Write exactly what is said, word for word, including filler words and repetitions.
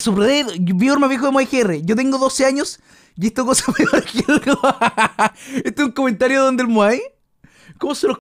Subreddit, viewer más viejo de Moai G R. Yo tengo doce años y esto cosa peor que algo. Este es un comentario donde el Moai. ¿Cómo se los